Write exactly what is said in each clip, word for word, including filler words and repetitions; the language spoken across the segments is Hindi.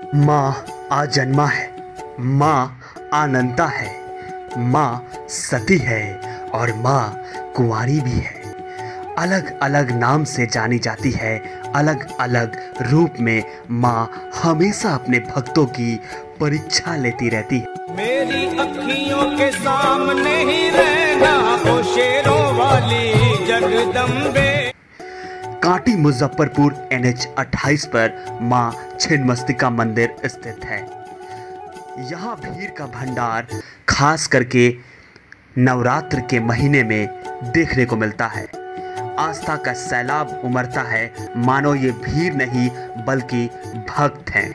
माँ आजन्मा है, माँ अनंता है, माँ सती है और माँ कुंवारी भी है। अलग अलग नाम से जानी जाती है, अलग अलग रूप में माँ हमेशा अपने भक्तों की परीक्षा लेती रहती है। मेरी अखियों के सामने ही रहना ओ शेरों वाली जगदम्बे। कांटी मुजफ्फरपुर एन एच अट्ठाईस पर माँ छिन्नमस्तिका मंदिर स्थित है। यहाँ भीड़ का भंडार खास करके नवरात्र के महीने में देखने को मिलता है। आस्था का सैलाब उमड़ता है, मानो ये भीड़ नहीं बल्कि भक्त हैं।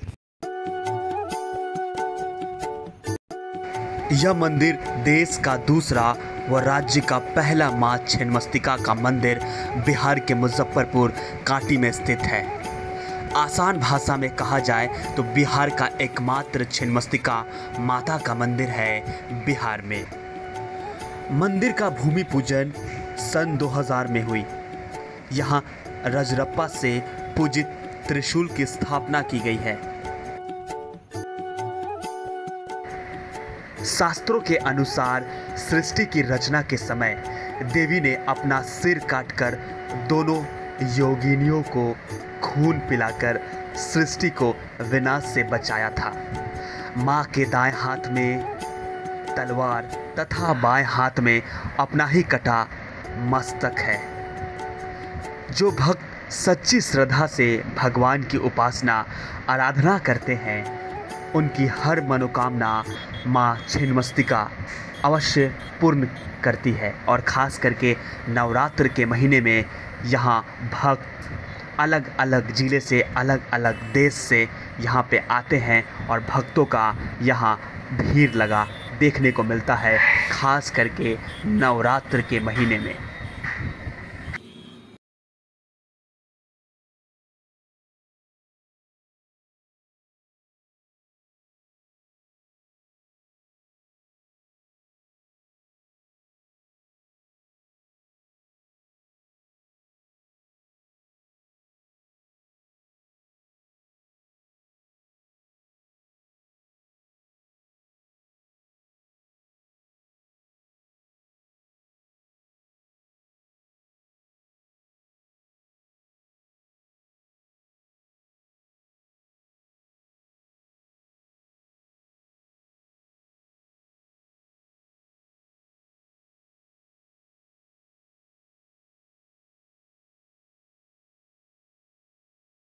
यह मंदिर देश का दूसरा व राज्य का पहला मां छिन्नमस्तिका का मंदिर बिहार के मुजफ्फरपुर कांटी में स्थित है। आसान भाषा में कहा जाए तो बिहार का एकमात्र छिन्नमस्तिका माता का मंदिर है बिहार में। मंदिर का भूमि पूजन सन दो हज़ार में हुई। यहाँ रजरप्पा से पूजित त्रिशूल की स्थापना की गई है। शास्त्रों के अनुसार सृष्टि की रचना के समय देवी ने अपना सिर काटकर दोनों योगिनियों को खून पिलाकर सृष्टि को विनाश से बचाया था। माँ के दाएं हाथ में तलवार तथा बाएं हाथ में अपना ही कटा मस्तक है। जो भक्त सच्ची श्रद्धा से भगवान की उपासना आराधना करते हैं, उनकी हर मनोकामना माँ छिन्नमस्तिका अवश्य पूर्ण करती है। और ख़ास करके नवरात्र के महीने में यहाँ भक्त अलग अलग ज़िले से, अलग अलग देश से यहाँ पे आते हैं और भक्तों का यहाँ भीड़ लगा देखने को मिलता है, ख़ास करके नवरात्र के महीने में।